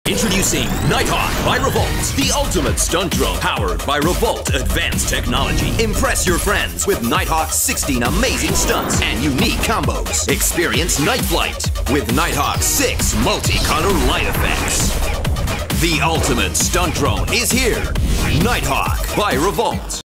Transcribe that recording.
Introducing Nighthawk by Revolt, the ultimate stunt drone powered by Revolt advanced technology. Impress your friends with Nighthawk's 16 amazing stunts and unique combos. Experience night flight with Nighthawk's 6 multi-color light effects. The ultimate stunt drone is here. Nighthawk by Revolt.